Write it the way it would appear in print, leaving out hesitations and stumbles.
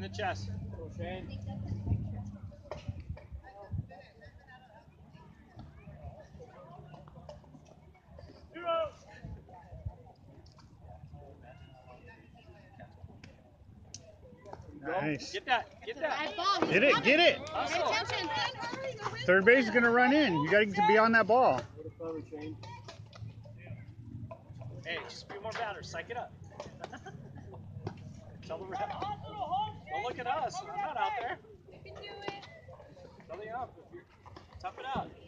the chest. Nice. Get that. Get that. Nice ball. Get it. Get it. Pay attention. Third base is going to run in. You got to be on that ball. Hey, just a few more batters. Psych it up. Tell the ref. Don't look at us. I'm not out there. You can do it. Tell the ump. Tough it out.